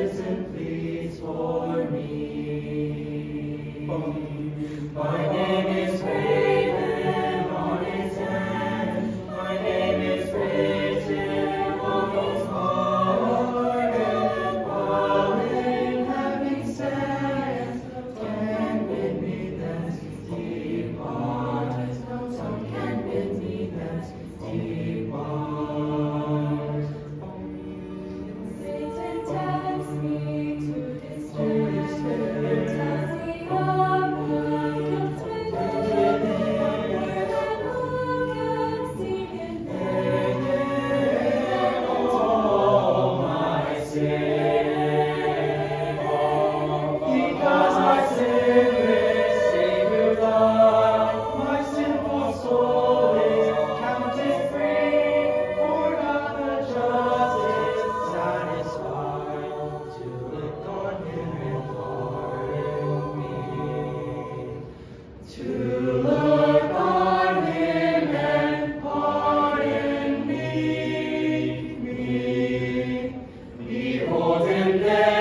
risen pleads for me. My name is graven on his hand, my name is written on his heart, and while in heaven stands, no can bid me thence depart, no tongue can bid me thence depart. Satan tempts me to despair, tells me of the guilt within, and who can see in there All my sin, because my sinless Savior died, my sinful soul is counted free, for God the just is satisfied to look on Him and pardon me. To look on Him and pardon me. Behold Him there.